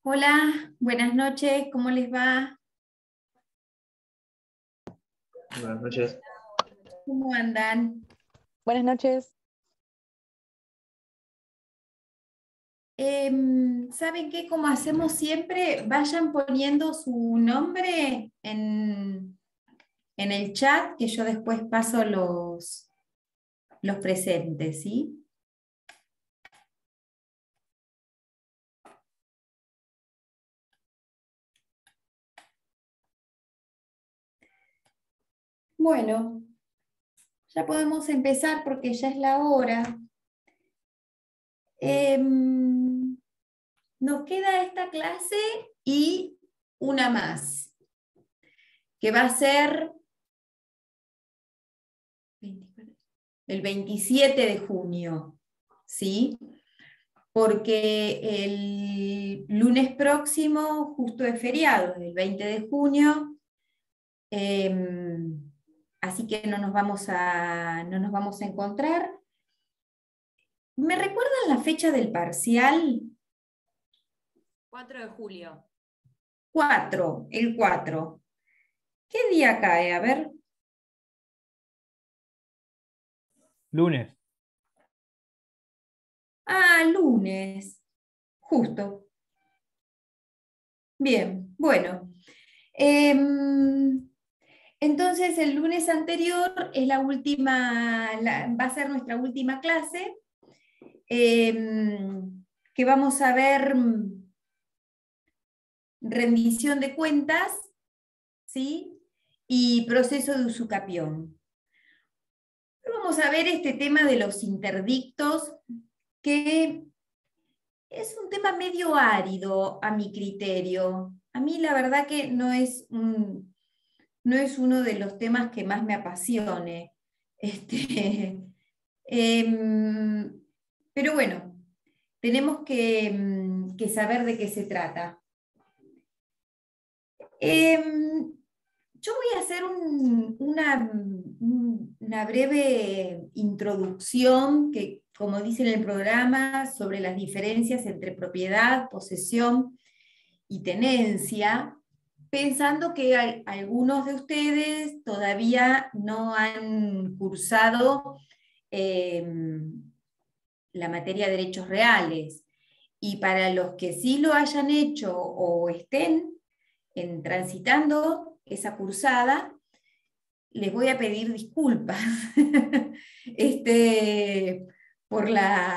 Hola, buenas noches, ¿cómo les va? Buenas noches. ¿Cómo andan? Buenas noches. ¿Saben qué? Como hacemos siempre, vayan poniendo su nombre en el chat, que yo después paso los presentes, ¿sí? Bueno, ya podemos empezar porque ya es la hora. Nos queda esta clase y una más, que va a ser el 27 de junio, ¿sí? Porque el lunes próximo justo es feriado, el 20 de junio, así que no nos vamos a encontrar. ¿Me recuerdan la fecha del parcial? 4 de julio. 4, el 4. ¿Qué día cae? A ver. Lunes. Ah, lunes. Justo. Bien, bueno. Entonces el lunes anterior es la última, va a ser nuestra última clase, que vamos a ver rendición de cuentas, ¿sí? Y proceso de usucapión. Vamos a ver este tema de los interdictos, que es un tema medio árido a mi criterio. A mí la verdad que no es uno de los temas que más me apasione. Pero bueno, tenemos que saber de qué se trata. Yo voy a hacer una breve introducción que, como dice en el programa, sobre las diferencias entre propiedad, posesión y tenencia, pensando que algunos de ustedes todavía no han cursado la materia de derechos reales. Y para los que sí lo hayan hecho o estén transitando esa cursada, les voy a pedir disculpas por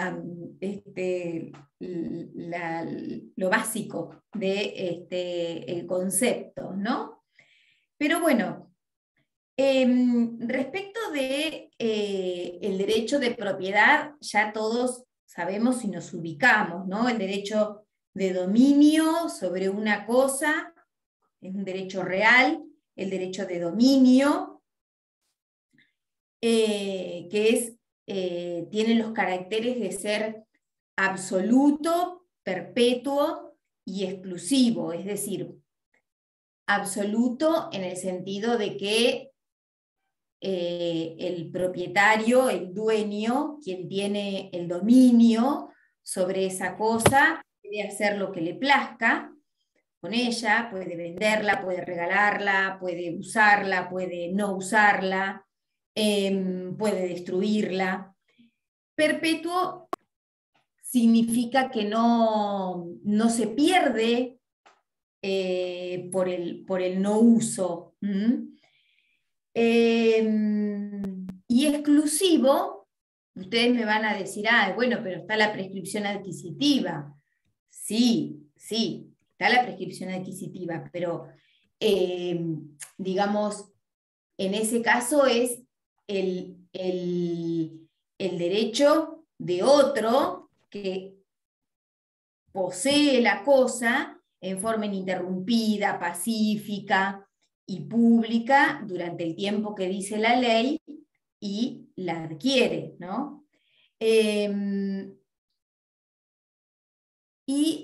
lo básico de el concepto, ¿no? Pero bueno, respecto de el derecho de propiedad, ya todos sabemos y nos ubicamos, ¿no? El derecho de dominio sobre una cosa es un derecho real, el derecho de dominio, tiene los caracteres de ser absoluto, perpetuo y exclusivo, es decir, absoluto en el sentido de que el propietario, el dueño, quien tiene el dominio sobre esa cosa, puede hacer lo que le plazca con ella, puede venderla, puede regalarla, puede usarla, puede no usarla, puede destruirla. Perpetuo significa que no se pierde por el no uso. Y exclusivo, ustedes me van a decir, bueno, pero está la prescripción adquisitiva. Sí, está la prescripción adquisitiva, pero digamos, en ese caso es el derecho de otro que posee la cosa en forma ininterrumpida, pacífica y pública durante el tiempo que dice la ley y la adquiere, ¿no? Y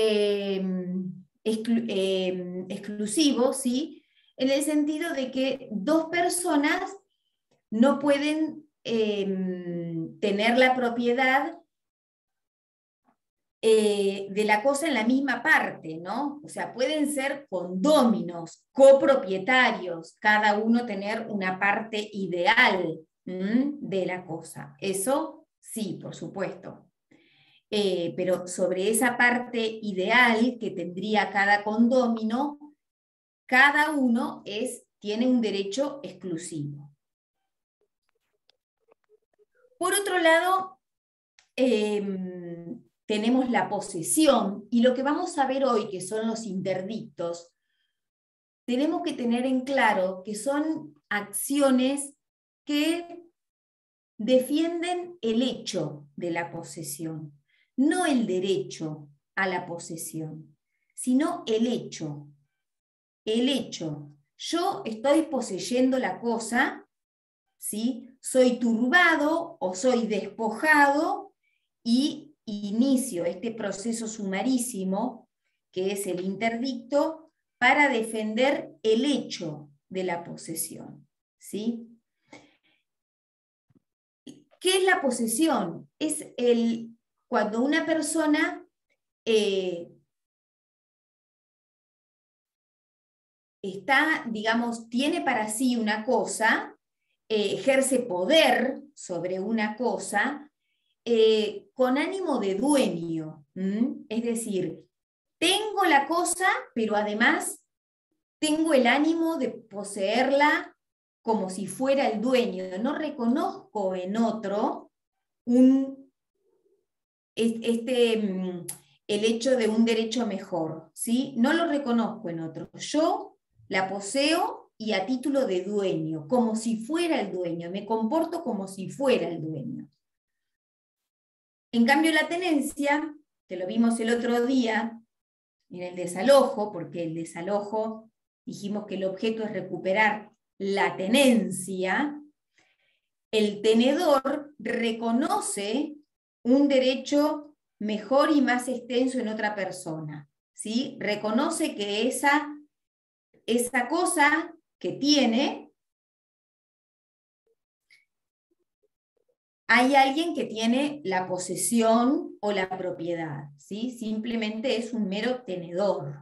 exclusivo, ¿sí? En el sentido de que dos personas no pueden tener la propiedad de la cosa en la misma parte, ¿no? O sea, pueden ser condóminos, copropietarios, cada uno tener una parte ideal de la cosa. Eso sí, por supuesto. Pero sobre esa parte ideal que tendría cada condómino, cada uno tiene un derecho exclusivo. Por otro lado, tenemos la posesión, y lo que vamos a ver hoy, que son los interdictos, tenemos que tener en claro que son acciones que defienden el hecho de la posesión, no el derecho a la posesión, sino el hecho. El hecho. Yo estoy poseyendo la cosa, ¿sí? Soy turbado o soy despojado y inicio este proceso sumarísimo, que es el interdicto, para defender el hecho de la posesión, ¿sí? ¿Qué es la posesión? Es cuando una persona tiene para sí una cosa, ejerce poder sobre una cosa, con ánimo de dueño. Es decir, tengo la cosa, pero además tengo el ánimo de poseerla como si fuera el dueño. No reconozco en otro el hecho de un derecho mejor, ¿sí? No lo reconozco en otro. Yo la poseo y a título de dueño, como si fuera el dueño, me comporto como si fuera el dueño. En cambio, la tenencia, que lo vimos el otro día en el desalojo, porque el desalojo dijimos que el objeto es recuperar la tenencia, el tenedor reconoce un derecho mejor y más extenso en otra persona, ¿sí? Reconoce que esa cosa que tiene, hay alguien que tiene la posesión o la propiedad, ¿sí? Simplemente es un mero tenedor.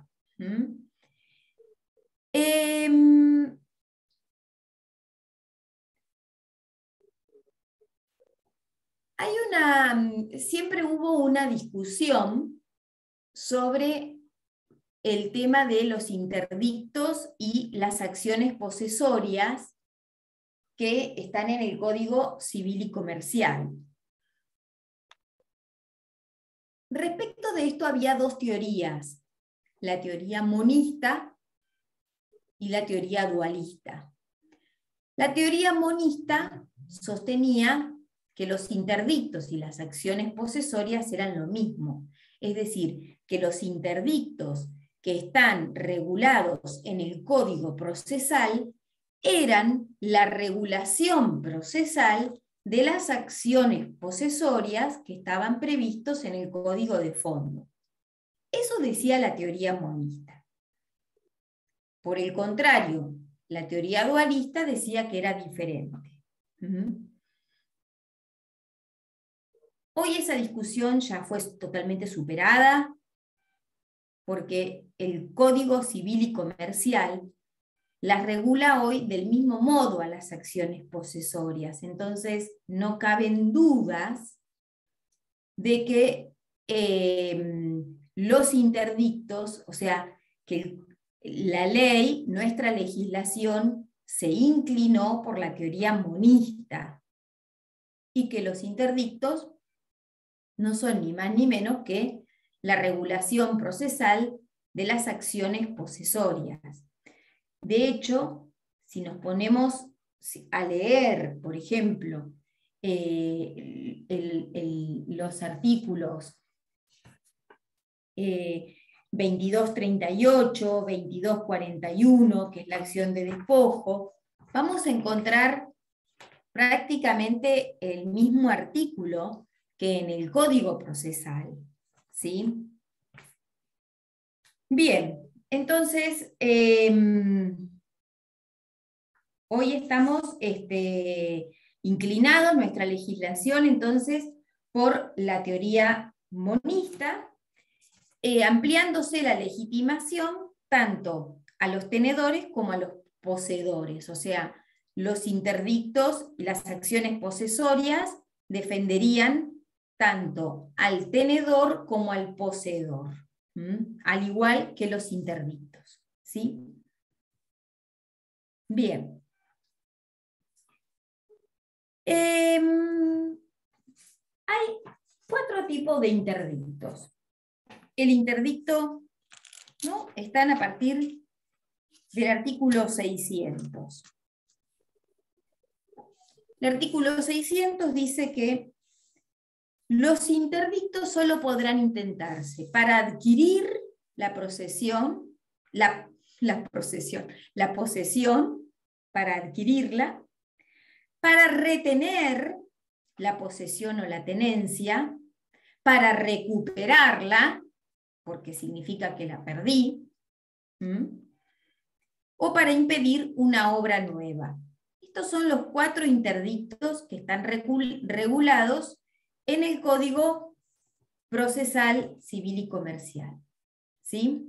Siempre hubo una discusión sobre el tema de los interdictos y las acciones posesorias que están en el Código Civil y Comercial. Respecto de esto había dos teorías, la teoría monista y la teoría dualista. La teoría monista sostenía que los interdictos y las acciones posesorias eran lo mismo, es decir, que los interdictos que están regulados en el Código Procesal eran la regulación procesal de las acciones posesorias que estaban previstos en el Código de Fondo. Eso decía la teoría monista. Por el contrario, la teoría dualista decía que era diferente. Hoy esa discusión ya fue totalmente superada, porque el Código Civil y Comercial las regula hoy del mismo modo a las acciones posesorias. Entonces, no caben dudas de que los interdictos, o sea, que la ley, nuestra legislación, se inclinó por la teoría monista, y que los interdictos no son ni más ni menos que la regulación procesal de las acciones posesorias. De hecho, si nos ponemos a leer, por ejemplo, los artículos 2238, 2241, que es la acción de despojo, vamos a encontrar prácticamente el mismo artículo que en el Código Procesal, ¿sí? Bien, entonces, hoy estamos inclinados, nuestra legislación, entonces, por la teoría monista, ampliándose la legitimación tanto a los tenedores como a los poseedores, o sea, los interdictos y las acciones posesorias defenderían tanto al tenedor como al poseedor, al igual que los interdictos, ¿sí? Bien. Hay 4 tipos de interdictos. El interdicto, ¿no?, están a partir del artículo 600. El artículo 600 dice que los interdictos solo podrán intentarse para adquirir la posesión, para adquirirla, para retener la posesión o la tenencia, para recuperarla, porque significa que la perdí, o para impedir una obra nueva. Estos son los 4 interdictos que están regulados en el Código Procesal Civil y Comercial. ¿Sí?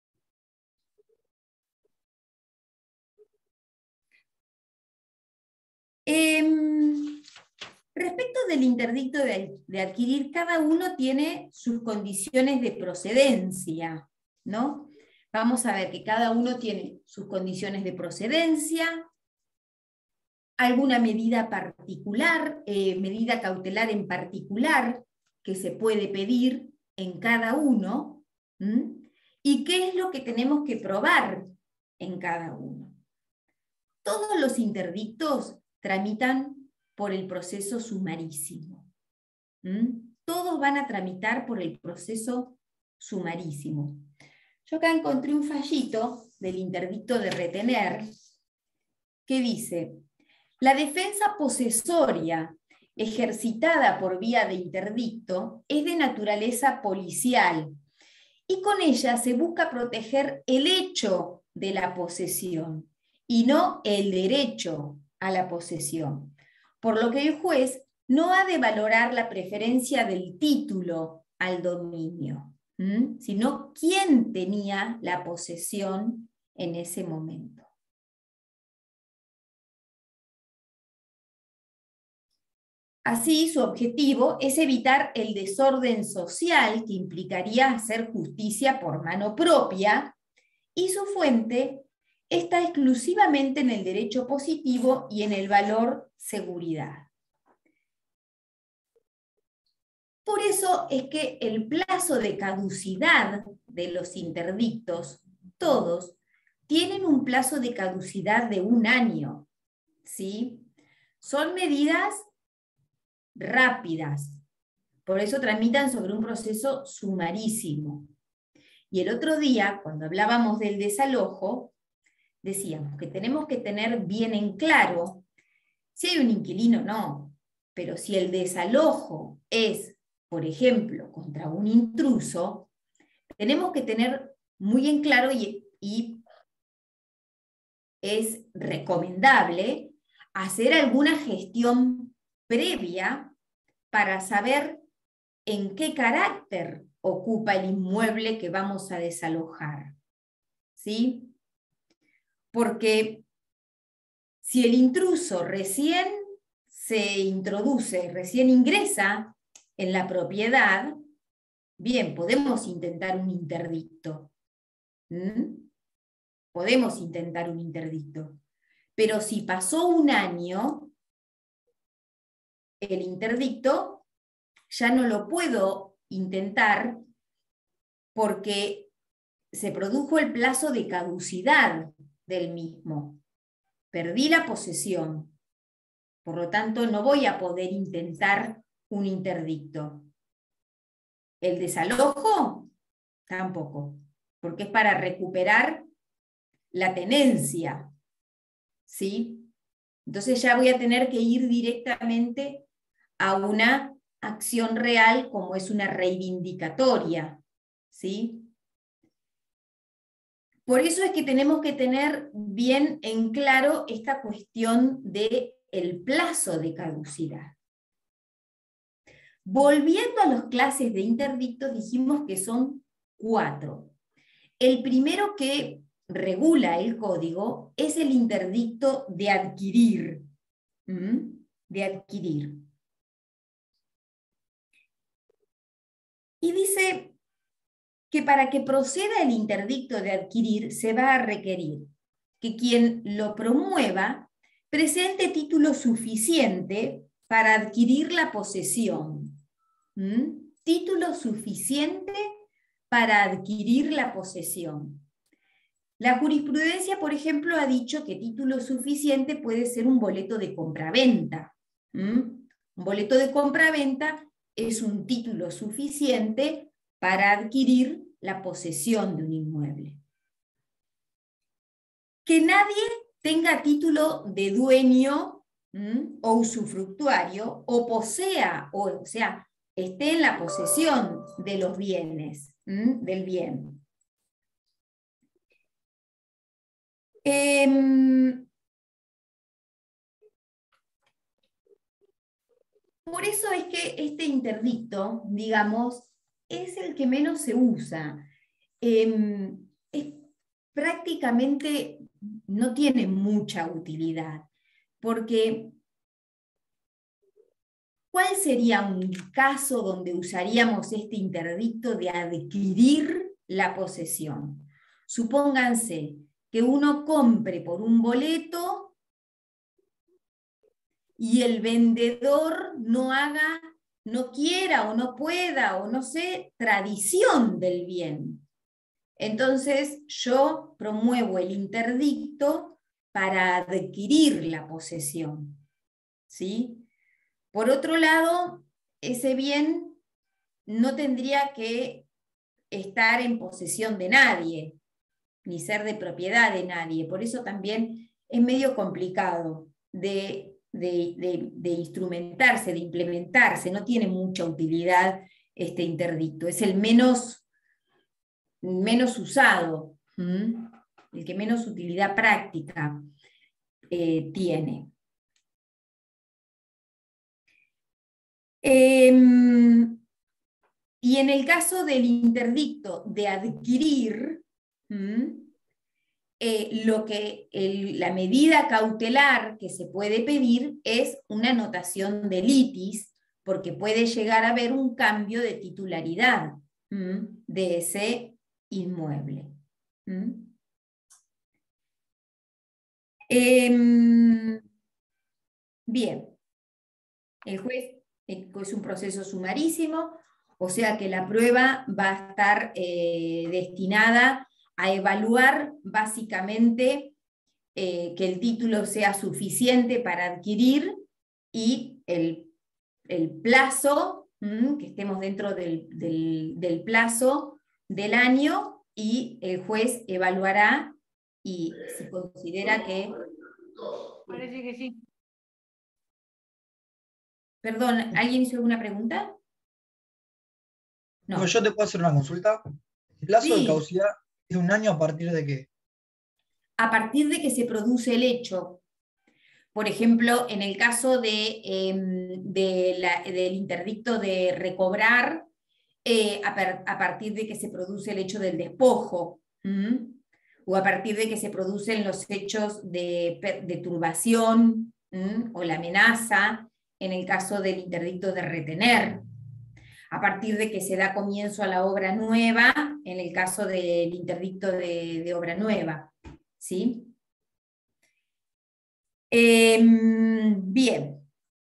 Respecto del interdicto de adquirir, cada uno tiene sus condiciones de procedencia, ¿no? Vamos a ver que cada uno tiene sus condiciones de procedencia, alguna medida particular, medida cautelar en particular que se puede pedir en cada uno, y qué es lo que tenemos que probar en cada uno. Todos los interdictos tramitan por el proceso sumarísimo. Todos van a tramitar por el proceso sumarísimo. Yo acá encontré un fallito del interdicto de retener que dice: la defensa posesoria ejercitada por vía de interdicto es de naturaleza policial y con ella se busca proteger el hecho de la posesión y no el derecho a la posesión, por lo que el juez no ha de valorar la preferencia del título al dominio, sino quién tenía la posesión en ese momento. Así, su objetivo es evitar el desorden social que implicaría hacer justicia por mano propia, y su fuente está exclusivamente en el derecho positivo y en el valor seguridad. Por eso es que el plazo de caducidad de los interdictos, todos, tienen un plazo de caducidad de 1 año, ¿sí? Son medidas rápidas, por eso tramitan sobre un proceso sumarísimo. Y el otro día, cuando hablábamos del desalojo, decíamos que tenemos que tener bien en claro si hay un inquilino o no, pero si el desalojo es, por ejemplo, contra un intruso, tenemos que tener muy en claro y es recomendable hacer alguna gestión previa para saber en qué carácter ocupa el inmueble que vamos a desalojar. ¿Sí? Porque si el intruso recién se introduce, recién ingresa en la propiedad, bien, podemos intentar un interdicto. Podemos intentar un interdicto. Pero si pasó 1 año, el interdicto ya no lo puedo intentar porque se produjo el plazo de caducidad del mismo. Perdí la posesión. Por lo tanto, no voy a poder intentar un interdicto. ¿El desalojo? Tampoco, porque es para recuperar la tenencia. ¿Sí? Entonces ya voy a tener que ir directamente a una acción real como es una reivindicatoria. ¿Sí? Por eso es que tenemos que tener bien en claro esta cuestión del plazo de caducidad. Volviendo a las clases de interdictos, dijimos que son 4. El primero que regula el código es el interdicto de adquirir. De adquirir. Y dice que para que proceda el interdicto de adquirir se va a requerir que quien lo promueva presente título suficiente para adquirir la posesión. Título suficiente para adquirir la posesión. La jurisprudencia, por ejemplo, ha dicho que título suficiente puede ser un boleto de compraventa. Un boleto de compraventa es un título suficiente para adquirir la posesión de un inmueble. Que nadie tenga título de dueño o usufructuario o posea, o sea, esté en la posesión de los bienes, del bien. Por eso es que este interdicto, digamos, es el que menos se usa. Prácticamente no tiene mucha utilidad, porque ¿cuál sería un caso donde usaríamos este interdicto de adquirir la posesión? Supónganse que uno compre por un boleto y el vendedor no quiera o no pueda o no sé, tradición del bien. Entonces yo promuevo el interdicto para adquirir la posesión. ¿Sí? Por otro lado, ese bien no tendría que estar en posesión de nadie, ni ser de propiedad de nadie. Por eso también es medio complicado de instrumentarse, de implementarse. No tiene mucha utilidad este interdicto. Es el menos usado, el que menos utilidad práctica tiene. Y en el caso del interdicto de adquirir, la medida cautelar que se puede pedir es una anotación de litis, porque puede llegar a haber un cambio de titularidad de ese inmueble. Bien, el juez es un proceso sumarísimo, o sea que la prueba va a estar destinada a evaluar básicamente que el título sea suficiente para adquirir y el plazo, que estemos dentro del plazo del año, y el juez evaluará y si considera que... Parece que sí. Perdón, ¿alguien hizo alguna pregunta? No. ¿Yo te puedo hacer una consulta? ¿El plazo de Sí. caducidad es de un año a partir de qué? A partir de que se produce el hecho. Por ejemplo, en el caso del interdicto de recobrar, a partir de que se produce el hecho del despojo, o a partir de que se producen los hechos de turbación o la amenaza, en el caso del interdicto de retener, a partir de que se da comienzo a la obra nueva, en el caso del interdicto de obra nueva. ¿Sí? Bien.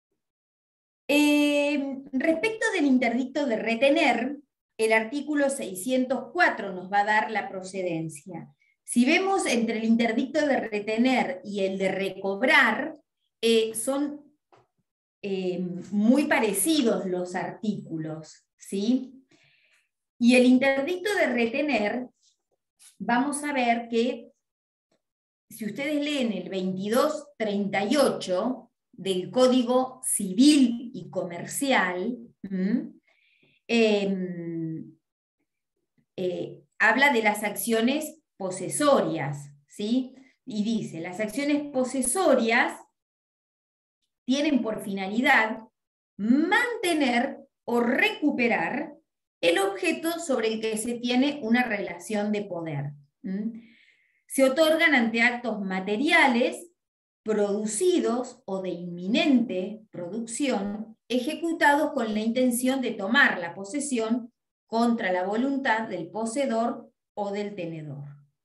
Respecto del interdicto de retener, el artículo 604 nos va a dar la procedencia. Si vemos entre el interdicto de retener y el de recobrar, son muy parecidos los artículos, ¿sí? Y el interdicto de retener, vamos a ver que, si ustedes leen el 2238 del Código Civil y Comercial, habla de las acciones posesorias, ¿sí? Y dice, las acciones posesorias tienen por finalidad mantener o recuperar el objeto sobre el que se tiene una relación de poder. Se otorgan ante actos materiales producidos o de inminente producción, ejecutados con la intención de tomar la posesión contra la voluntad del poseedor o del tenedor.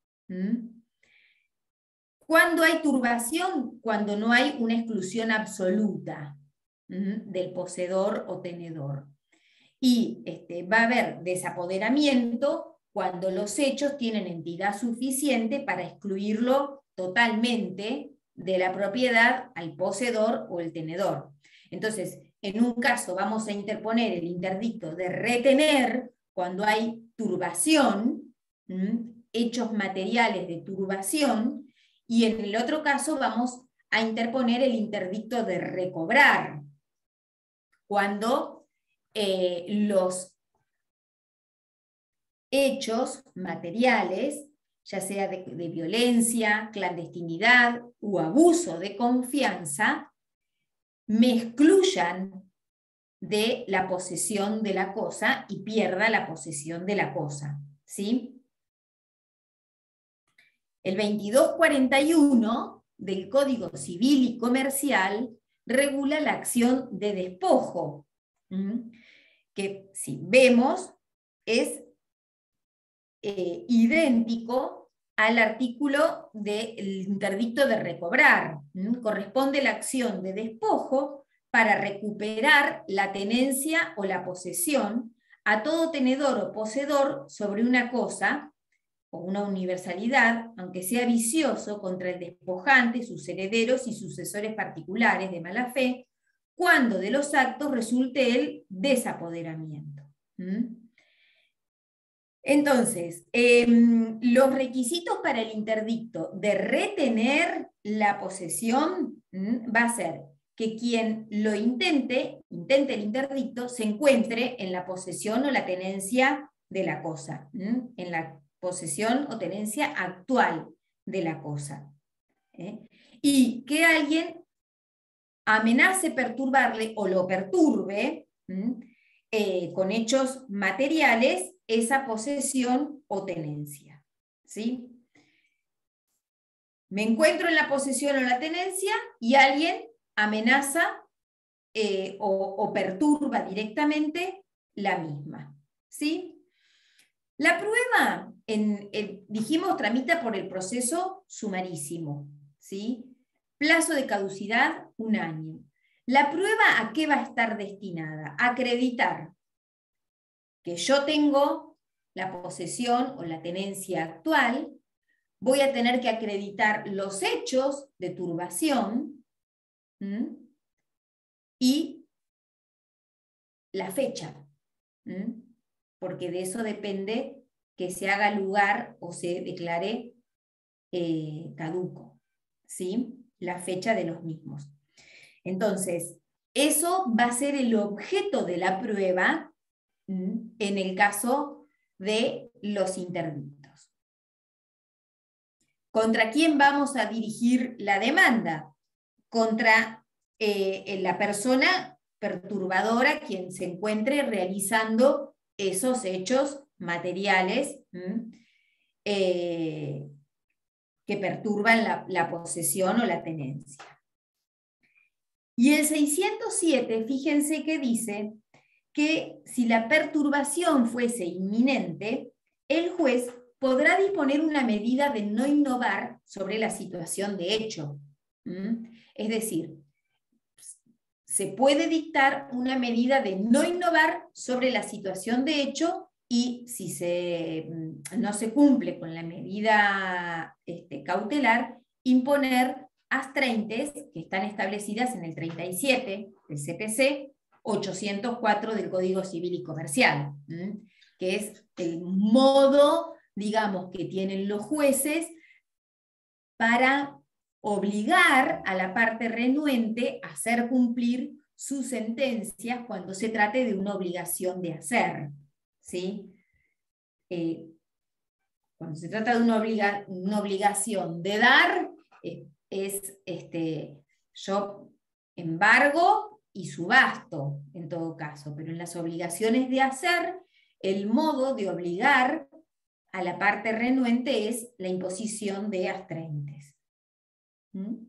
¿Cuándo hay turbación? Cuando no hay una exclusión absoluta del poseedor o tenedor. Y va a haber desapoderamiento cuando los hechos tienen entidad suficiente para excluirlo totalmente de la propiedad al poseedor o el tenedor. Entonces, en un caso vamos a interponer el interdicto de retener cuando hay turbación, hechos materiales de turbación, y en el otro caso vamos a interponer el interdicto de recobrar, cuando los hechos materiales, ya sea de violencia, clandestinidad u abuso de confianza, me excluyan de la posesión de la cosa y pierda la posesión de la cosa. ¿Sí? El 2241 del Código Civil y Comercial regula la acción de despojo, que si vemos es idéntico al artículo del interdicto de recobrar. Corresponde la acción de despojo para recuperar la tenencia o la posesión a todo tenedor o poseedor sobre una cosa o una universalidad, aunque sea vicioso, contra el despojante, sus herederos y sucesores particulares de mala fe, cuando de los actos resulte el desapoderamiento. Entonces, los requisitos para el interdicto de retener la posesión va a ser que quien lo intente el interdicto, se encuentre en la posesión o la tenencia de la cosa, en la posesión o tenencia actual de la cosa. Y que alguien amenace perturbarle o lo perturbe con hechos materiales esa posesión o tenencia. ¿Sí? Me encuentro en la posesión o la tenencia y alguien amenaza o perturba directamente la misma. ¿Sí? La prueba, dijimos, tramita por el proceso sumarísimo. ¿Sí? Plazo de caducidad, 1 año. ¿La prueba a qué va a estar destinada? A acreditar que yo tengo la posesión o la tenencia actual, voy a tener que acreditar los hechos de turbación y la fecha, porque de eso depende que se haga lugar o se declare caduco, ¿sí? La fecha de los mismos. Entonces, eso va a ser el objeto de la prueba en el caso de los interdictos. ¿Contra quién vamos a dirigir la demanda? Contra la persona perturbadora, quien se encuentre realizando esos hechos materiales que perturban la posesión o la tenencia. Y el 607, fíjense que dice que si la perturbación fuese inminente, el juez podrá disponer una medida de no innovar sobre la situación de hecho. Es decir, se puede dictar una medida de no innovar sobre la situación de hecho y si no se cumple con la medida cautelar, imponer astraintes que están establecidas en el 37 del CPC, 804 del Código Civil y Comercial, que es el modo, digamos, que tienen los jueces para obligar a la parte renuente a hacer cumplir sus sentencias cuando se trate de una obligación de hacer. ¿Sí? Cuando se trata de una obligación de dar, yo embargo y subasto, en todo caso, pero en las obligaciones de hacer, el modo de obligar a la parte renuente es la imposición de astrentes. ¿Mm?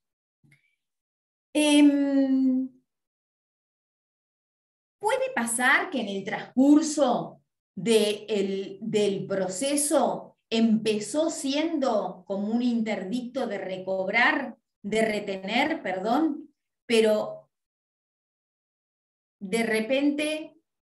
Puede pasar que en el transcurso del proceso empezó siendo como un interdicto de recobrar, de retener, perdón, pero de repente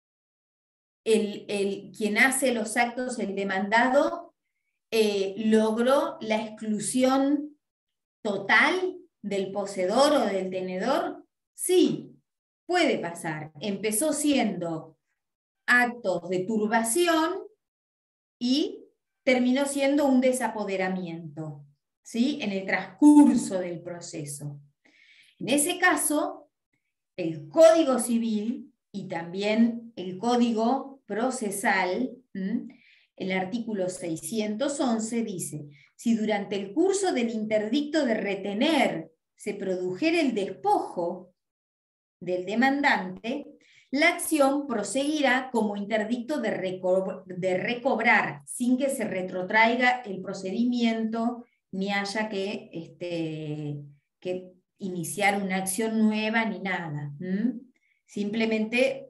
quien hace los actos, el demandado, logró la exclusión total del poseedor o del tenedor. Sí, puede pasar. Empezó siendo actos de turbación y terminó siendo un desapoderamiento, ¿sí? En el transcurso del proceso. En ese caso, el Código Civil y también el Código Procesal, el artículo 611 dice: si durante el curso del interdicto de retener se produjera el despojo del demandante, la acción proseguirá como interdicto de recobrar, sin que se retrotraiga el procedimiento ni haya que iniciar una acción nueva ni nada. Simplemente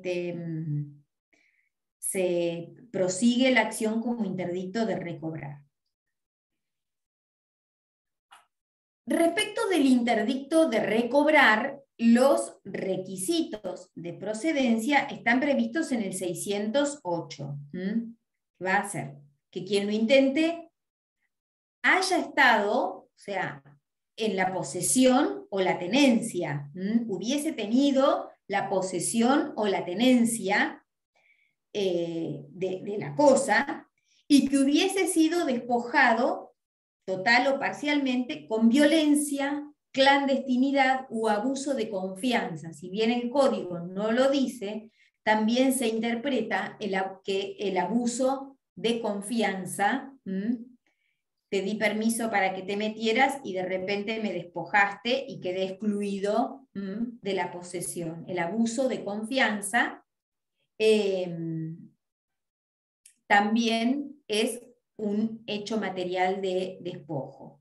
se prosigue la acción como interdicto de recobrar. Respecto del interdicto de recobrar, los requisitos de procedencia están previstos en el 608. Va a ser que quien lo intente haya estado, o sea, en la posesión o la tenencia, hubiese tenido la posesión o la tenencia de la cosa, y que hubiese sido despojado total o parcialmente con violencia, clandestinidad u abuso de confianza. Si bien el código no lo dice, también se interpreta que el abuso de confianza, te di permiso para que te metieras y de repente me despojaste y quedé excluido de la posesión. El abuso de confianza también es un hecho material de despojo.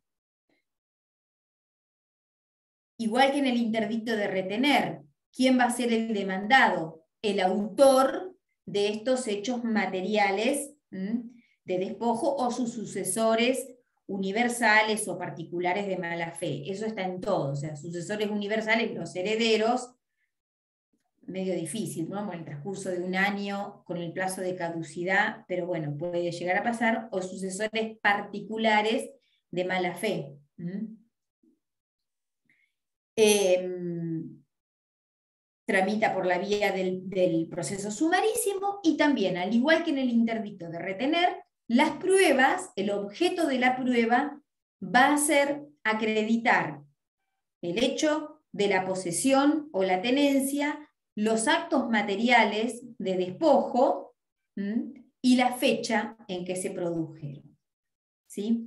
Igual que en el interdicto de retener, ¿quién va a ser el demandado? El autor de estos hechos materiales de despojo o sus sucesores universales o particulares de mala fe. Eso está en todo, o sea, sucesores universales, los herederos, medio difícil, ¿no? Por el transcurso de un año con el plazo de caducidad, pero bueno, puede llegar a pasar, o sucesores particulares de mala fe. Tramita por la vía del proceso sumarísimo, y también, al igual que en el interdicto de retener, las pruebas, el objeto de la prueba va a ser acreditar el hecho de la posesión o la tenencia, los actos materiales de despojo y la fecha en que se produjeron. ¿Sí?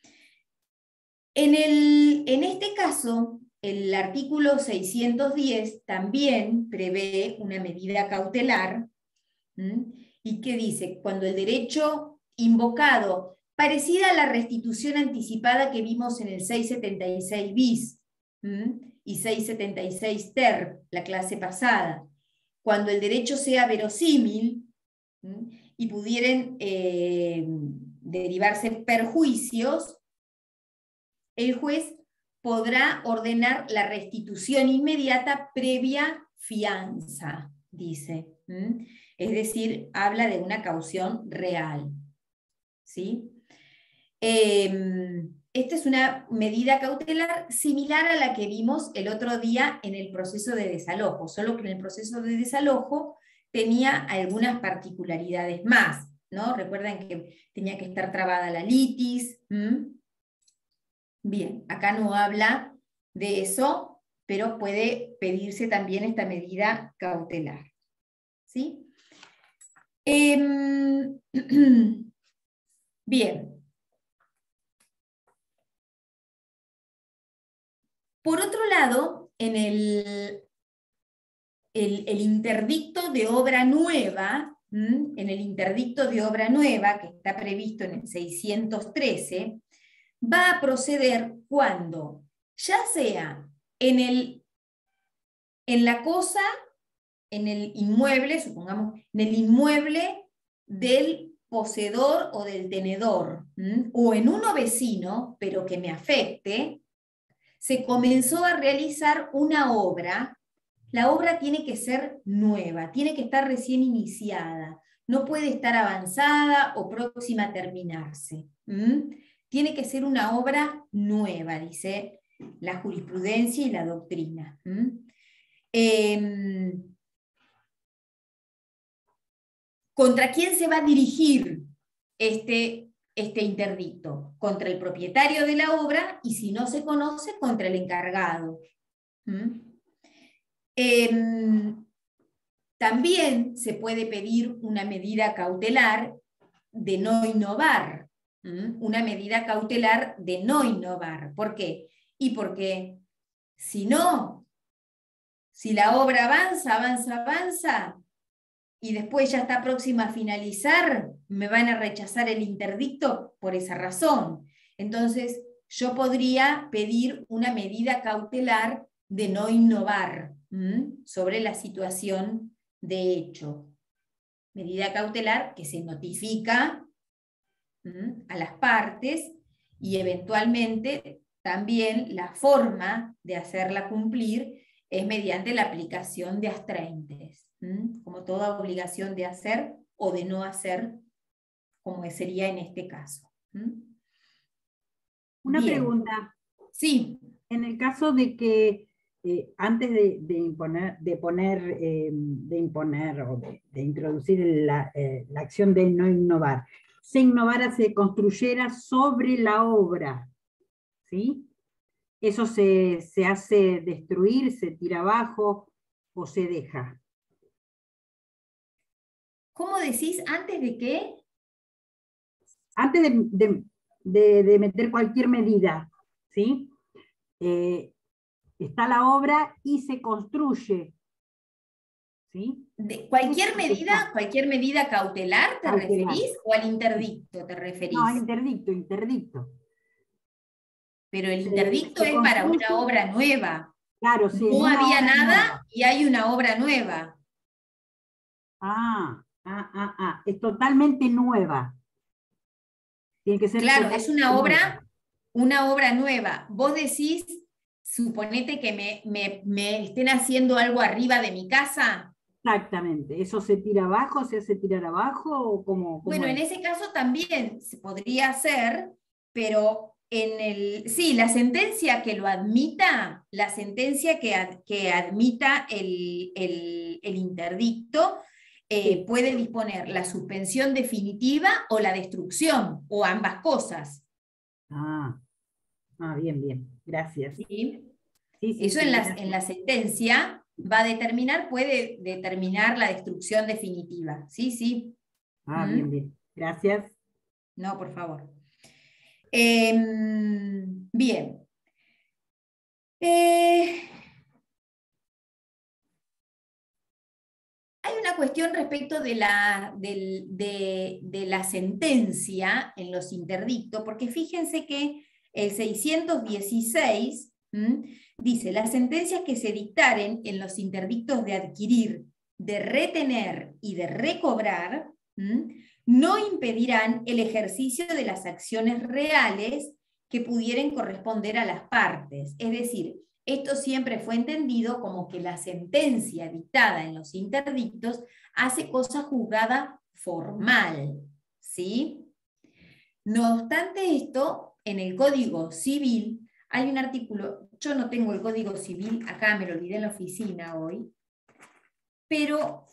En este caso, el artículo 610 también prevé una medida cautelar, y que dice: cuando el derecho invocado, parecida a la restitución anticipada que vimos en el 676 bis y 676 ter, la clase pasada, cuando el derecho sea verosímil y pudieran derivarse perjuicios, el juez podrá ordenar la restitución inmediata previa fianza, dice. Es decir, habla de una caución real. ¿Sí? Esta es una medida cautelar similar a la que vimos el otro día en el proceso de desalojo, solo que en el proceso de desalojo tenía algunas particularidades más, ¿no? Recuerden que tenía que estar trabada la litis. Bien, acá no habla de eso, pero puede pedirse también esta medida cautelar. ¿Sí? Bien. Por otro lado, en el el interdicto de obra nueva, en el interdicto de obra nueva, que está previsto en el 613, va a proceder cuando, ya sea en la cosa, en el inmueble, supongamos, en el inmueble del poseedor o del tenedor, o en uno vecino, pero que me afecte, se comenzó a realizar una obra. La obra tiene que ser nueva, tiene que estar recién iniciada, no puede estar avanzada o próxima a terminarse. Tiene que ser una obra nueva, dice la jurisprudencia y la doctrina. ¿Contra quién se va a dirigir este interdicto? Contra el propietario de la obra y, si no se conoce, contra el encargado. También se puede pedir una medida cautelar de no innovar. Una medida cautelar de no innovar. ¿Por qué? Y porque si no, si la obra avanza, y después ya está próxima a finalizar, me van a rechazar el interdicto por esa razón. Entonces, yo podría pedir una medida cautelar de no innovar sobre la situación de hecho. Medida cautelar que se notifica a las partes y eventualmente también la forma de hacerla cumplir es mediante la aplicación de astraentes, como toda obligación de hacer o de no hacer, como sería en este caso. Una Bien. pregunta. Sí. En el caso de que antes de introducir la acción de no innovar, se construyera sobre la obra, ¿sí? ¿Eso se hace destruir, se tira abajo o se deja? ¿Cómo decís? ¿Antes de qué? Antes de meter cualquier medida, ¿sí? Está la obra y se construye, ¿sí? ¿Cualquier medida cautelar te referís o al interdicto te referís? No, interdicto. Pero el interdicto es para una obra nueva. Claro, sí. No había nada y hay una obra nueva. Es totalmente nueva. Tiene que ser claro, es una nueva. obra nueva. Vos decís, suponete que me estén haciendo algo arriba de mi casa. Exactamente. ¿Eso se tira abajo, se hace tirar abajo o cómo Bueno, es? en ese caso también se podría hacer, pero sí, la sentencia que lo admita, la sentencia que admita el interdicto, Sí. puede disponer la suspensión definitiva o la destrucción, o ambas cosas. Bien, gracias. ¿Sí? Sí, Eso sí, en la sentencia puede determinar la destrucción definitiva. Sí, sí. Bien. Gracias. No, por favor. Bien. Hay una cuestión respecto de la sentencia en los interdictos, porque fíjense que el 616 dice: las sentencias que se dictaren en los interdictos de adquirir, de retener y de recobrar no impedirán el ejercicio de las acciones reales que pudieran corresponder a las partes. Es decir, esto siempre fue entendido como que la sentencia dictada en los interdictos hace cosa juzgada formal, ¿sí? No obstante esto, en el Código Civil hay un artículo, yo no tengo el Código Civil, acá me lo olvidé en la oficina hoy, pero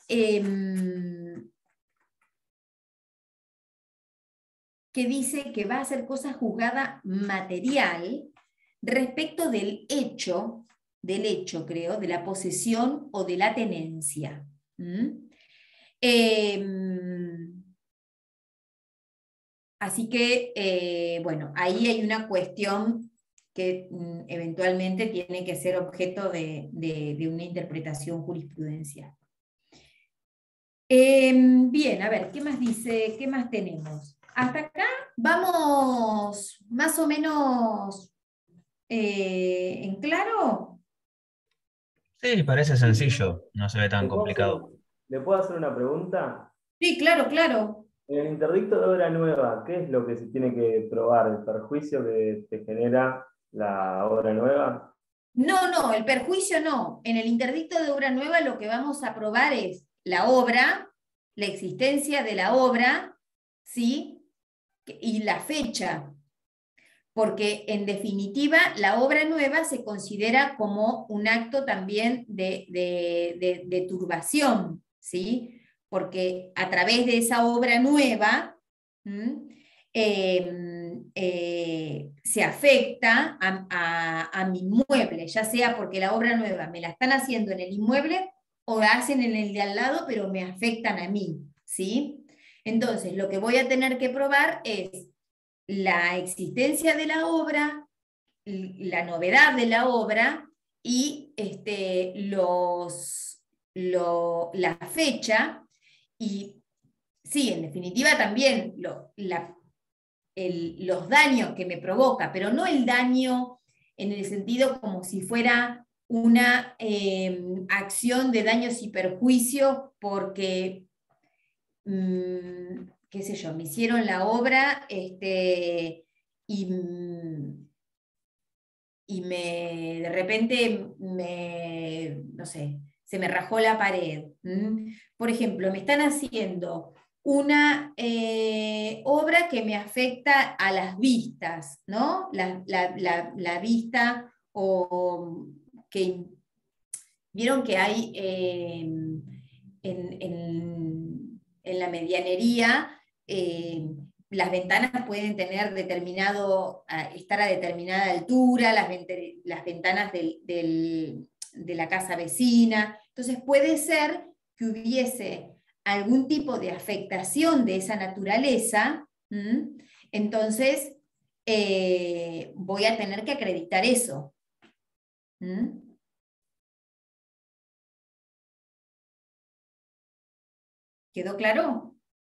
que dice que va a hacer cosa juzgada material respecto del hecho, creo, de la posesión o de la tenencia. Así que, bueno, ahí hay una cuestión que eventualmente tiene que ser objeto de una interpretación jurisprudencial. Bien, a ver, ¿qué más dice? ¿Qué más tenemos? Hasta acá vamos más o menos en claro. Sí, parece sencillo, no se ve tan ¿Le puedo hacer, complicado. ¿le puedo hacer una pregunta? Sí, claro, claro. En el interdicto de obra nueva, ¿qué es lo que se tiene que probar? ¿El perjuicio que te genera la obra nueva? No, el perjuicio no. En el interdicto de obra nueva lo que vamos a probar es la obra, la existencia de la obra, ¿sí? Y la fecha. Porque en definitiva la obra nueva se considera como un acto también de turbación, ¿sí? Porque a través de esa obra nueva se afecta a mi inmueble, ya sea porque la obra nueva me la están haciendo en el inmueble o la hacen en el de al lado, pero me afectan a mí, ¿sí? Entonces, lo que voy a tener que probar es la existencia de la obra, la novedad de la obra y la fecha, y sí, en definitiva también los daños que me provoca, pero no el daño en el sentido como si fuera una acción de daños y perjuicios porque qué sé yo, me hicieron la obra y de repente no sé, se me rajó la pared. Por ejemplo, me están haciendo una obra que me afecta a las vistas, ¿no? La vista o que vieron que hay en la medianería, las ventanas pueden tener estar a determinada altura, las ventanas de la casa vecina. Entonces puede ser que hubiese algún tipo de afectación de esa naturaleza, entonces voy a tener que acreditar eso. ¿Quedó claro?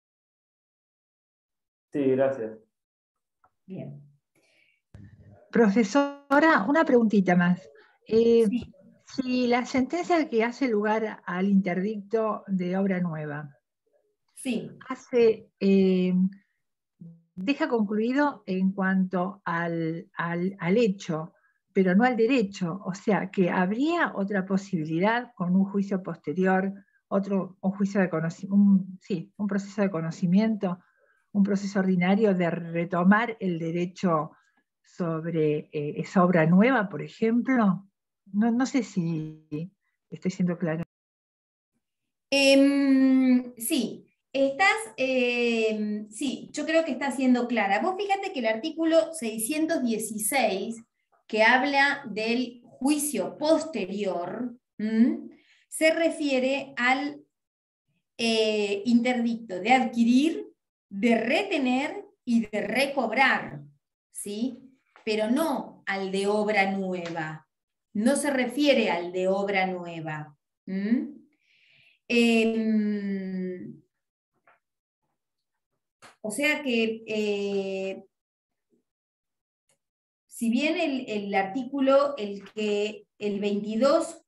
Sí, gracias. Bien. Profesora, una preguntita más. Sí. Si la sentencia que hace lugar al interdicto de obra nueva Sí. deja concluido en cuanto al hecho, pero no al derecho, o sea, que habría otra posibilidad con un juicio posterior, un juicio de conocimiento, un proceso de conocimiento, un proceso ordinario de retomar el derecho sobre esa obra nueva, por ejemplo. No sé si estoy siendo clara. Sí, sí, yo creo que está siendo clara. Vos fíjate que el artículo 616, que habla del juicio posterior, se refiere al interdicto de adquirir, de retener y de recobrar, ¿sí? Pero no al de obra nueva. No se refiere al de obra nueva. O sea que, si bien el artículo, el 22,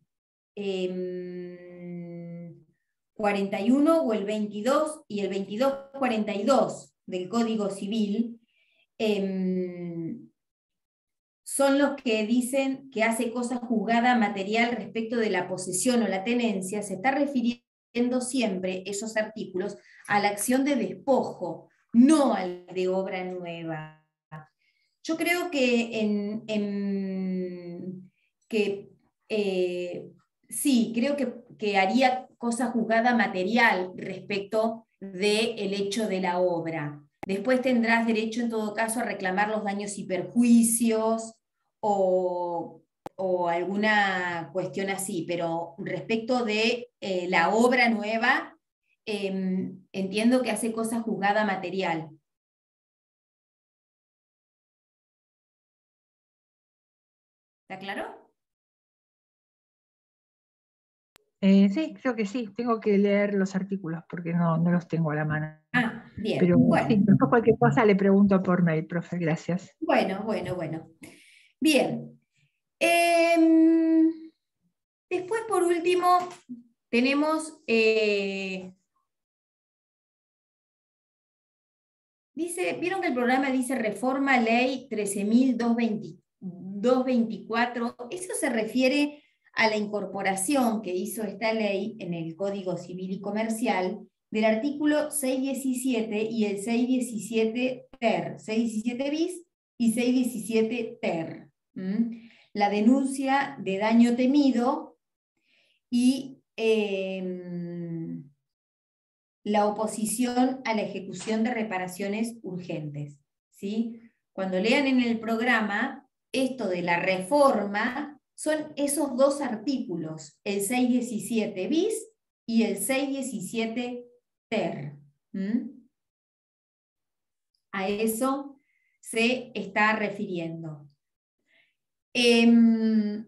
41 o el 22 y el 2242 del Código Civil, son los que dicen que hace cosa juzgada material respecto de la posesión o la tenencia, se está refiriendo siempre esos artículos a la acción de despojo, no al de obra nueva. Yo creo que, sí, creo que haría cosa juzgada material respecto del hecho de la obra. Después tendrás derecho en todo caso a reclamar los daños y perjuicios o alguna cuestión así, pero respecto de la obra nueva, entiendo que hace cosa juzgada material. ¿Está claro? Sí, creo que sí. Tengo que leer los artículos porque no los tengo a la mano. Ah, bien. Pero Bueno. sí, después cualquier cosa le pregunto por mail, profe. Gracias. Bueno. Bien. Después, por último, tenemos... ¿vieron que el programa dice Reforma Ley 13.224? Eso se refiere a la incorporación que hizo esta ley en el Código Civil y Comercial del artículo 617 y el 617 ter, 617 bis y 617 ter. La denuncia de daño temido y la oposición a la ejecución de reparaciones urgentes, ¿sí? Cuando lean en el programa, esto de la reforma son esos dos artículos, el 617 bis y el 617 ter. A eso se está refiriendo. El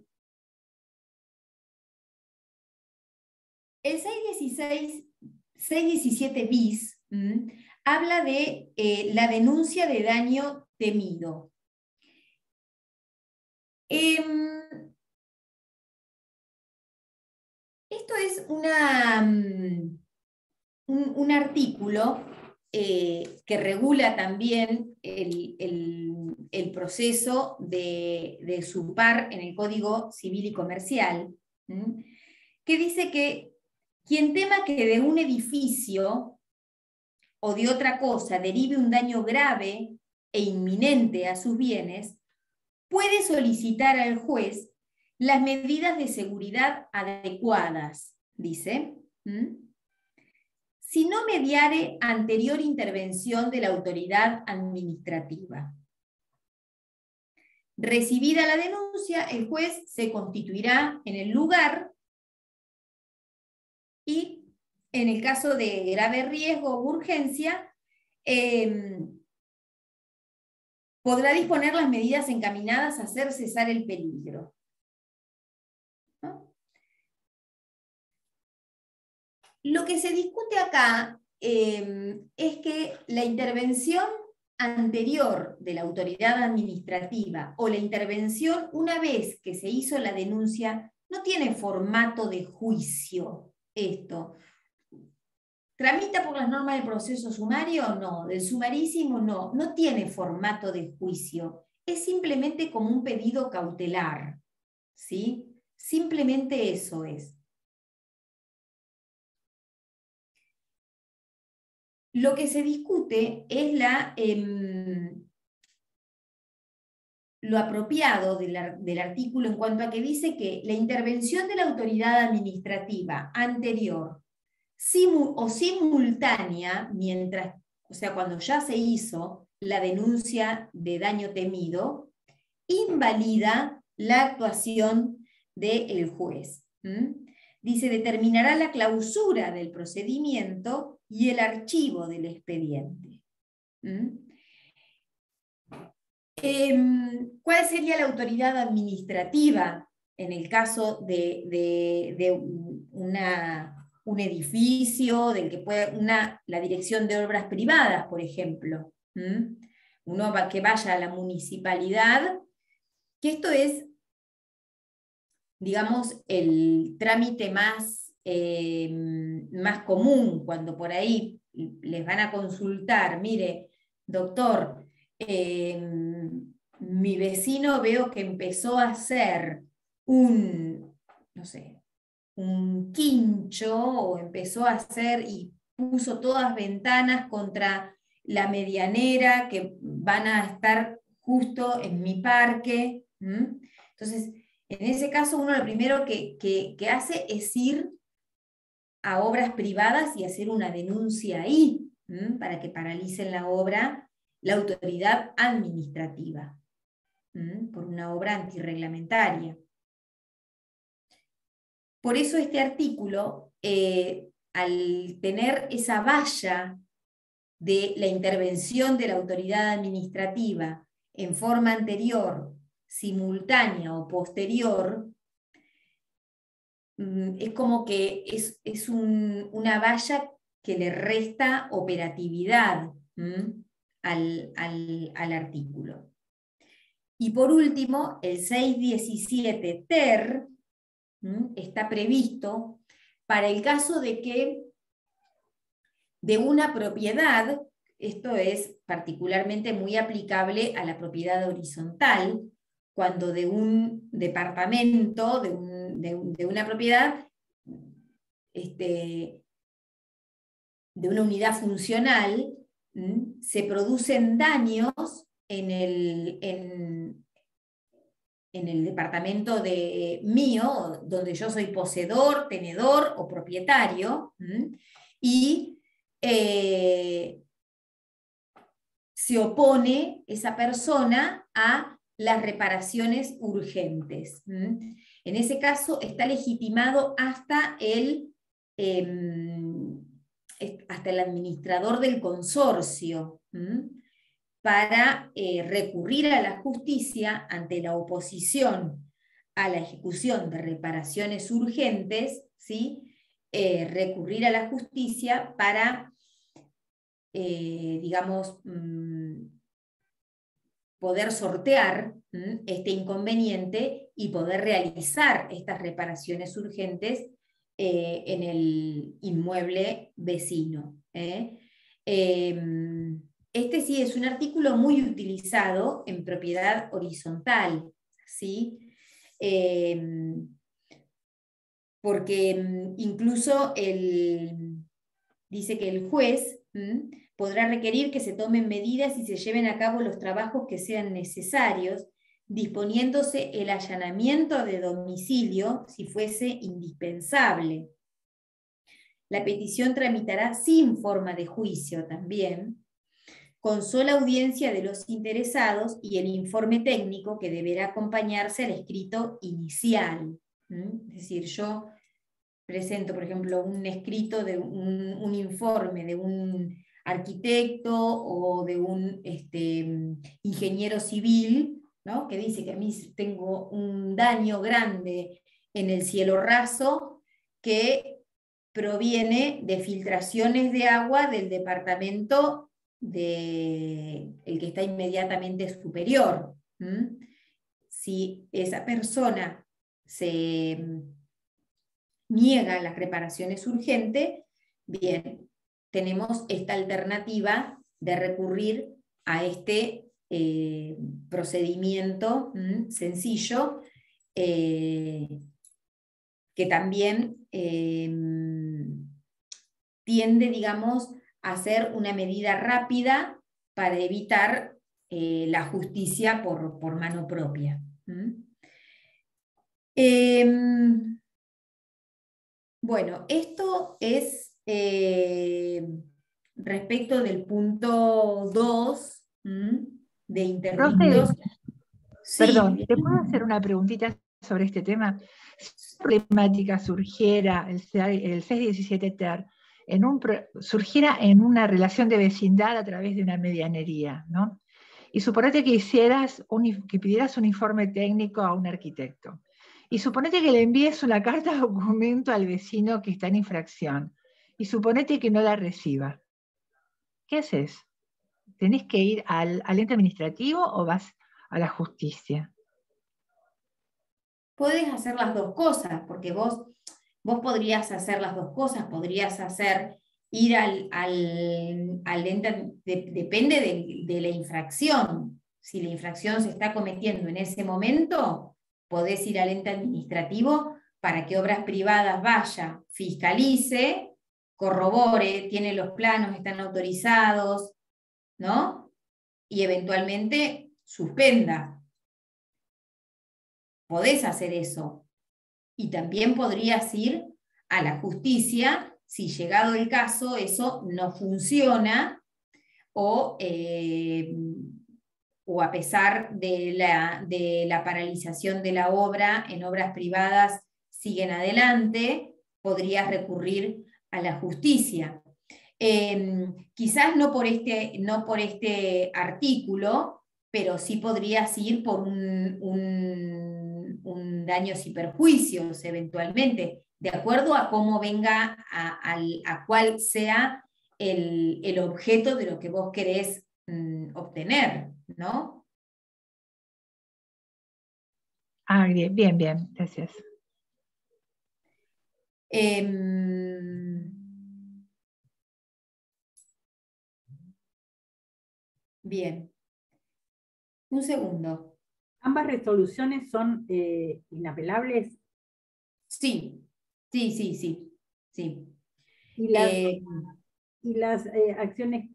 617 bis habla de la denuncia de daño temido. Esto es un artículo que regula también el proceso de SUPAR en el Código Civil y Comercial, que dice que quien tema que de un edificio o de otra cosa derive un daño grave e inminente a sus bienes, puede solicitar al juez las medidas de seguridad adecuadas, dice, si no mediare anterior intervención de la autoridad administrativa. Recibida la denuncia, el juez se constituirá en el lugar y, en el caso de grave riesgo u urgencia, podrá disponer las medidas encaminadas a hacer cesar el peligro. ¿No? Lo que se discute acá es que la intervención anterior de la autoridad administrativa o la intervención una vez que se hizo la denuncia no tiene formato de juicio. Esto ¿tramita por las normas del proceso sumario? No. ¿Del sumarísimo? No. No tiene formato de juicio. Es simplemente como un pedido cautelar. ¿Sí? Simplemente eso es. Lo que se discute es lo apropiado del artículo en cuanto a que dice que la intervención de la autoridad administrativa anterior o simultánea, o sea, cuando ya se hizo la denuncia de daño temido, invalida la actuación del juez. Dice, determinará la clausura del procedimiento y el archivo del expediente. ¿Cuál sería la autoridad administrativa en el caso de un edificio, del que la dirección de obras privadas, por ejemplo? Uno que vaya a la municipalidad, que esto es, digamos, el trámite más común, cuando por ahí les van a consultar, mire, doctor, mi vecino veo que empezó a hacer un quincho, o empezó a hacer y puso todas ventanas contra la medianera que van a estar justo en mi parque. Entonces, en ese caso uno lo primero que hace es ir a obras privadas y hacer una denuncia ahí, para que paralicen la obra la autoridad administrativa, por una obra antirreglamentaria. Por eso este artículo, al tener esa valla de la intervención de la autoridad administrativa en forma anterior simultánea o posterior, es como que es una valla que le resta operatividad al artículo. Y por último, el 617 ter está previsto para el caso de que de una propiedad, esto es particularmente muy aplicable a la propiedad horizontal, cuando de un departamento, de una propiedad, de una unidad funcional, se producen daños en el departamento mío, donde yo soy poseedor, tenedor o propietario, y se opone esa persona a las reparaciones urgentes. En ese caso está legitimado hasta el administrador del consorcio para recurrir a la justicia ante la oposición a la ejecución de reparaciones urgentes, ¿sí? Recurrir a la justicia para, digamos, poder sortear este inconveniente y poder realizar estas reparaciones urgentes en el inmueble vecino. Este sí es un artículo muy utilizado en propiedad horizontal, ¿sí? Porque incluso dice que el juez podrá requerir que se tomen medidas y se lleven a cabo los trabajos que sean necesarios, disponiéndose el allanamiento de domicilio si fuese indispensable. La petición tramitará sin forma de juicio también, con sola audiencia de los interesados y el informe técnico que deberá acompañarse al escrito inicial. Es decir, yo presento, por ejemplo, un escrito de un informe de un arquitecto o de un ingeniero civil, ¿no? Que dice que a mí tengo un daño grande en el cielo raso que proviene de filtraciones de agua del departamento el que está inmediatamente superior. Si esa persona se niega las reparaciones urgentes, bien, tenemos esta alternativa de recurrir a este procedimiento sencillo, que también tiende, digamos, a ser una medida rápida para evitar la justicia por mano propia. Bueno, esto es respecto del punto 2 de interdictos. Sí. Perdón, ¿te puedo hacer una preguntita sobre este tema? Si una problemática surgiera, el 617 ter, surgiera en una relación de vecindad a través de una medianería, ¿no? Y suponete que pidieras un informe técnico a un arquitecto. Y suponete que le envíes una carta de documento al vecino que está en infracción. Y suponete que no la reciba. ¿Qué haces? ¿Tenés que ir al ente administrativo o vas a la justicia? Podés hacer las dos cosas, porque vos podrías hacer las dos cosas, podrías ir al ente, depende de la infracción. Si la infracción se está cometiendo en ese momento, podés ir al ente administrativo para que Obras Privadas vaya, fiscalice, corrobore, tiene los planos, están autorizados, ¿no? Y eventualmente suspenda. Podés hacer eso. Y también podrías ir a la justicia si, llegado el caso, eso no funciona o a pesar de la paralización de la obra en Obras Privadas siguen adelante, podrías recurrir a la justicia. Quizás no por este artículo, pero sí podrías ir por un daños y perjuicios eventualmente, de acuerdo a cómo venga, a cuál sea el objeto de lo que vos querés obtener, ¿no? Ah, bien, bien, bien, gracias. Bien. Un segundo. ¿Ambas resoluciones son inapelables? Sí, sí, sí, sí, sí. Y las acciones,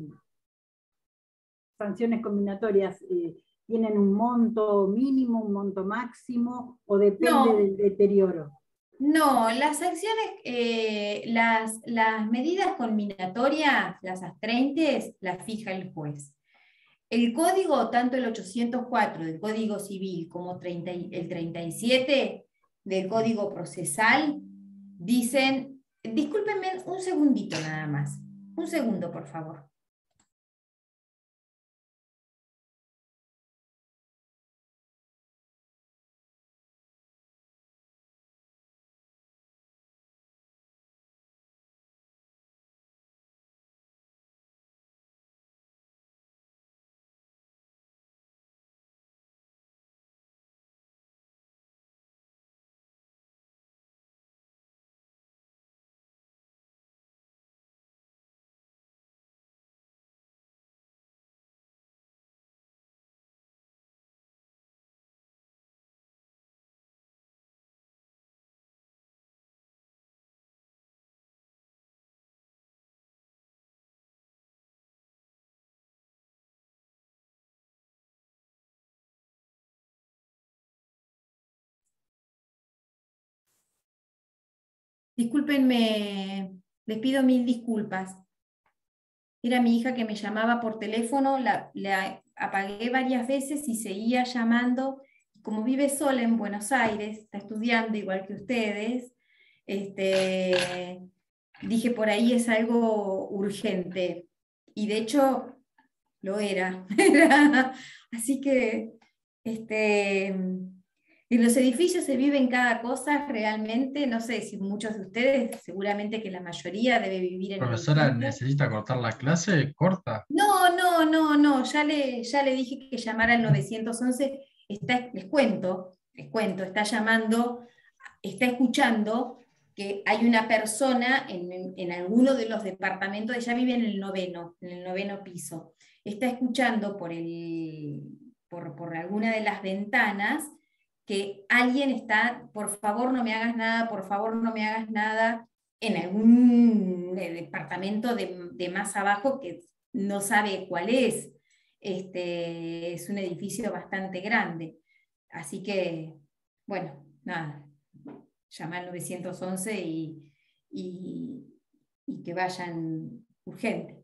sanciones combinatorias, ¿tienen un monto mínimo, un monto máximo, o depende No. del deterioro? No, las acciones, las medidas combinatorias, las astreintες, las fija el juez. El código, tanto el 804 del Código Civil como el 37 del Código Procesal, dicen, discúlpenme un segundito nada más, un segundo por favor. Discúlpenme, les pido mil disculpas. Era mi hija que me llamaba por teléfono, la apagué varias veces y seguía llamando. Como vive sola en Buenos Aires, está estudiando igual que ustedes, dije por ahí es algo urgente. Y de hecho lo era. Así que en los edificios se viven cada cosa realmente, no sé si muchos de ustedes, seguramente que la mayoría debe vivir en el Profesora, edificio. ¿necesita cortar la clase? Corta. No, ya le dije que llamara al 911, les cuento, está llamando, está escuchando que hay una persona en alguno de los departamentos, ella vive en el noveno piso, está escuchando por alguna de las ventanas que alguien está, por favor no me hagas nada, por favor no me hagas nada, en algún departamento de más abajo que no sabe cuál es. Es un edificio bastante grande. Así que, bueno, nada, llama al 911 y que vayan urgente.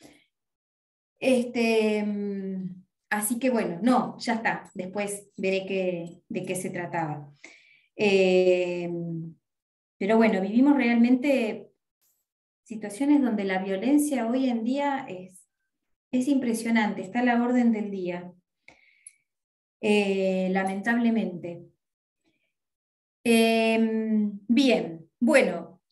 Así que bueno, no, ya está. Después veré de qué se trataba. Pero bueno, vivimos realmente situaciones donde la violencia hoy en día es impresionante, está a la orden del día, lamentablemente. Bien, bueno,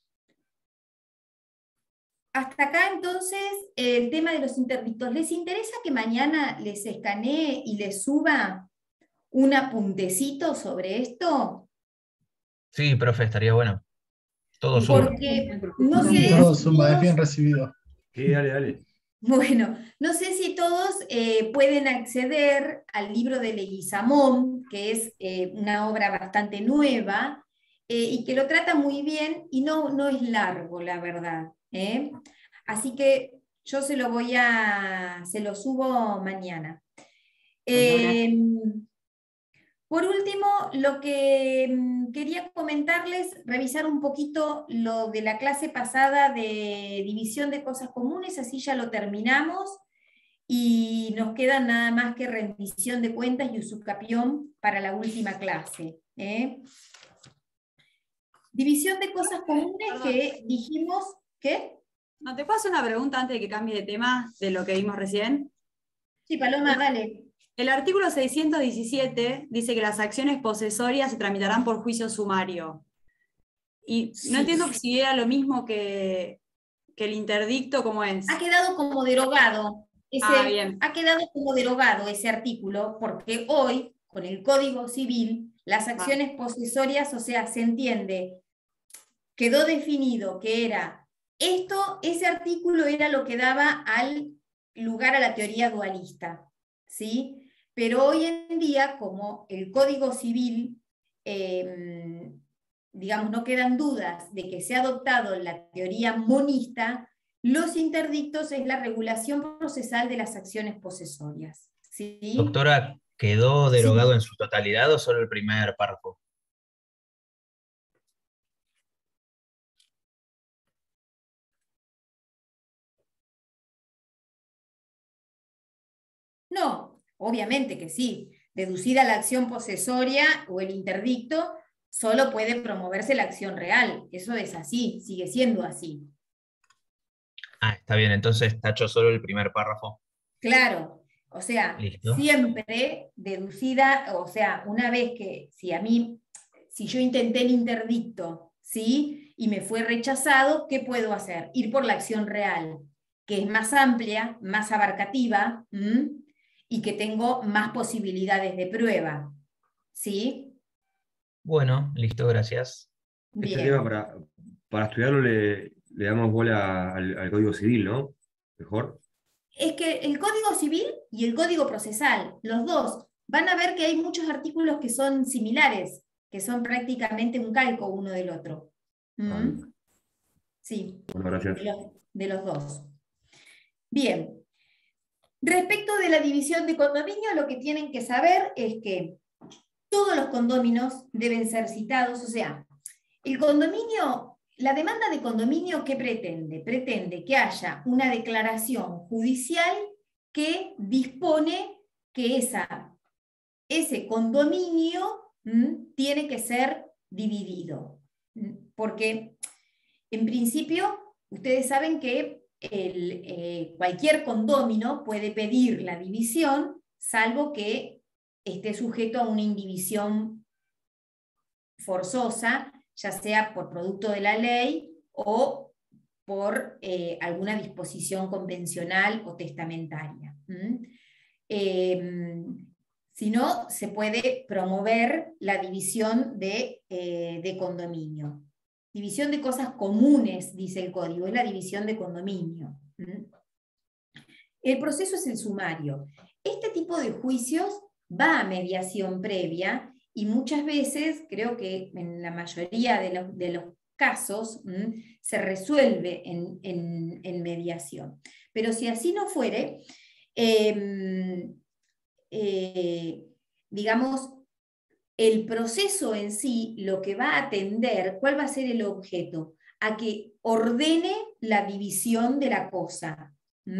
hasta acá entonces el tema de los interdictos. ¿Les interesa que mañana les escanee y les suba un apuntecito sobre esto? Sí, profe, estaría bueno. Todo suma. Porque no sé Sí, todo si suma, es todos- bien recibido. Sí, dale, dale. Bueno, no sé si todos pueden acceder al libro de Leguizamón, que es una obra bastante nueva y que lo trata muy bien y no es largo, la verdad. Así que yo se lo subo mañana. Por último, lo que quería comentarles, revisar un poquito lo de la clase pasada de división de cosas comunes, así ya lo terminamos, y nos queda nada más que rendición de cuentas y usucapión para la última clase. División de cosas comunes que dijimos, ¿qué? ¿No te puedo hacer una pregunta antes de que cambie de tema de lo que vimos recién? Sí, Paloma, dale. El artículo 617 dice que las acciones posesorias se tramitarán por juicio sumario. Y Sí. no entiendo si era lo mismo que el interdicto, ¿cómo es? Ha quedado como derogado. Bien. Ha quedado como derogado ese artículo, porque hoy, con el Código Civil, las acciones posesorias, o sea, se entiende, quedó definido que era esto, ese artículo era lo que daba al lugar a la teoría dualista, ¿sí? Pero hoy en día, como el Código Civil, digamos, no quedan dudas de que se ha adoptado la teoría monista, los interdictos es la regulación procesal de las acciones posesorias, ¿sí? Doctora, ¿quedó derogado Sí. en su totalidad o solo el primer párrafo? No, obviamente que sí. Deducida la acción posesoria o el interdicto, solo puede promoverse la acción real. Eso es así, sigue siendo así. Ah, está bien, entonces tacho solo el primer párrafo. Claro, o sea, Listo. siempre deducida, o sea, una vez que, si yo intenté el interdicto, ¿sí? Y me fue rechazado, ¿qué puedo hacer? Ir por la acción real, que es más amplia, más abarcativa, y que tengo más posibilidades de prueba, ¿sí? Bueno, listo, gracias. Este Bien. tema para estudiarlo le damos bola al Código Civil, ¿no? Mejor. Es que el Código Civil y el Código Procesal, los dos, van a ver que hay muchos artículos que son similares, que son prácticamente un calco uno del otro. Sí, Bueno, gracias. de los dos. Bien. Respecto de la división de condominio, lo que tienen que saber es que todos los condóminos deben ser citados, o sea, el condominio, la demanda de condominio, ¿qué pretende? Pretende que haya una declaración judicial que dispone que ese condominio tiene que ser dividido. Porque, en principio, ustedes saben que cualquier condómino puede pedir la división, salvo que esté sujeto a una indivisión forzosa, ya sea por producto de la ley o por alguna disposición convencional o testamentaria. Si no, se puede promover la división de condominio. División de cosas comunes, dice el código, es la división de condominio. El proceso es el sumario. Este tipo de juicios va a mediación previa y muchas veces, creo que en la mayoría de los casos, se resuelve en mediación. Pero si así no fuere, digamos, el proceso en sí, lo que va a atender, ¿cuál va a ser el objeto? A que ordene la división de la cosa.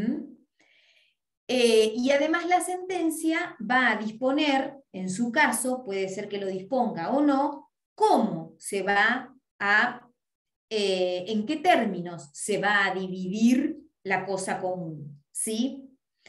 Y además la sentencia va a disponer, en su caso, puede ser que lo disponga o no, cómo se va a, en qué términos se va a dividir la cosa común, ¿sí?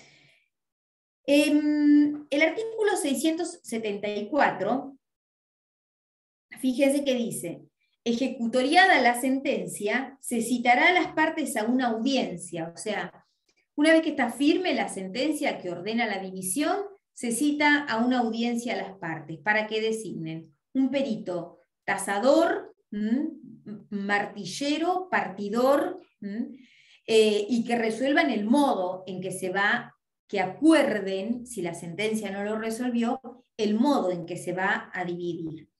El artículo 674, fíjense que dice, ejecutoriada la sentencia, se citará a las partes a una audiencia, o sea, una vez que está firme la sentencia que ordena la división, se cita a una audiencia a las partes para que designen un perito tasador, martillero, partidor, y que resuelvan el modo en que se va, que acuerden, si la sentencia no lo resolvió, el modo en que se va a dividir.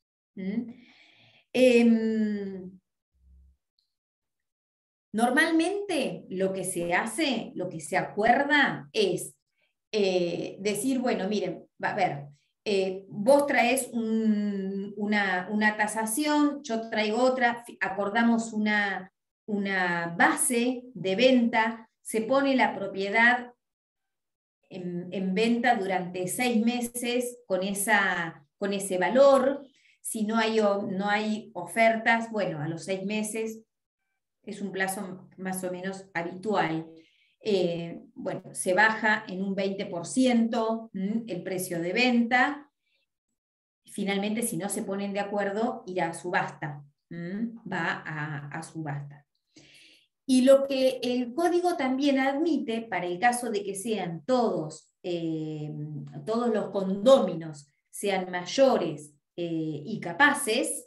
Normalmente lo que se hace, lo que se acuerda es decir, bueno, miren, a ver, vos traes una tasación, yo traigo otra, acordamos una base de venta, se pone la propiedad en venta durante 6 meses con ese valor. Si no hay ofertas, bueno, a los 6 meses es un plazo más o menos habitual. bueno, se baja en un 20% el precio de venta. Finalmente, si no se ponen de acuerdo, irá a subasta. Va a subasta. Y lo que el código también admite, para el caso de que sean todos los condóminos sean mayores y capaces,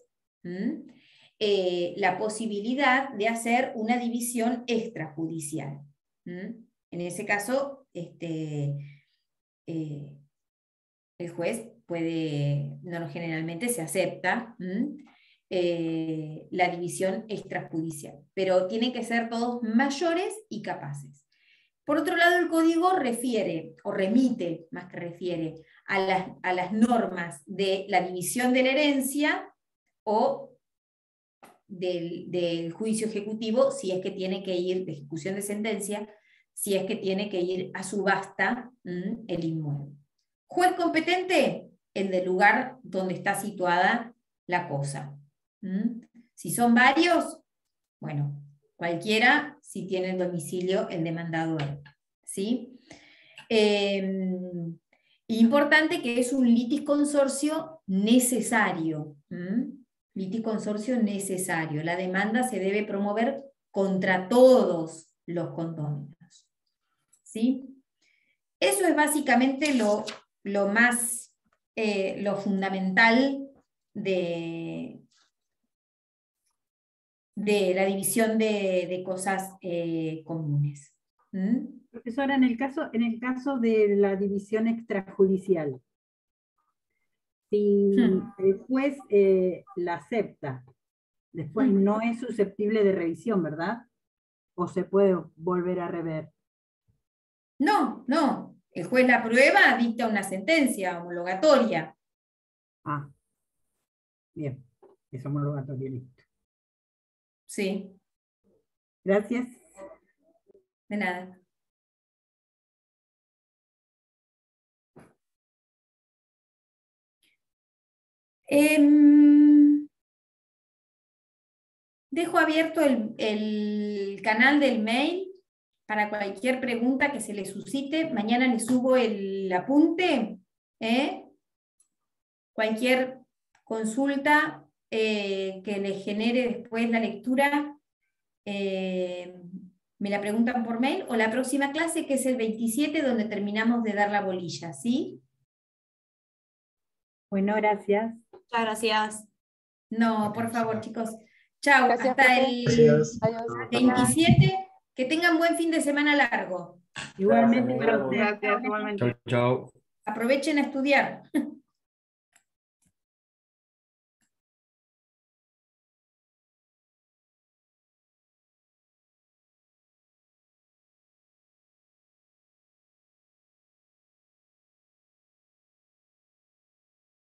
la posibilidad de hacer una división extrajudicial. En ese caso, el juez puede, no generalmente se acepta la división extrajudicial, pero tienen que ser todos mayores y capaces. Por otro lado, el código refiere, o remite, más que refiere, a las normas de la división de la herencia o del juicio ejecutivo, si es que tiene que ir, de ejecución de sentencia, si es que tiene que ir a subasta el inmueble. Juez competente, el del lugar donde está situada la cosa. Si son varios, bueno, cualquiera, si tiene el domicilio el demandador. ¿Sí? Importante que es un litisconsorcio necesario. Litisconsorcio necesario. La demanda se debe promover contra todos los condóminos. ¿Sí? Eso es básicamente lo fundamental de la división de cosas comunes. Profesora, en el caso de la división extrajudicial, si el juez la acepta, después no es susceptible de revisión, ¿verdad? ¿O se puede volver a rever? No, no. El juez la aprueba, dicta una sentencia homologatoria. Ah, bien. Es homologatoria, listo. Sí. Gracias. De nada. Dejo abierto el canal del mail para cualquier pregunta que se le suscite. Mañana les subo el apunte. Cualquier consulta que les genere después la lectura, me la preguntan por mail, o la próxima clase, que es el 27, donde terminamos de dar la bolilla, ¿sí? Bueno, gracias. Muchas gracias. No, por favor, chicos. Chao, Gracias, hasta profe. el Adiós. 27. Que tengan buen fin de semana largo. Igualmente para Gracias, ustedes. Gracias, igualmente. Chau, chau. Aprovechen a estudiar.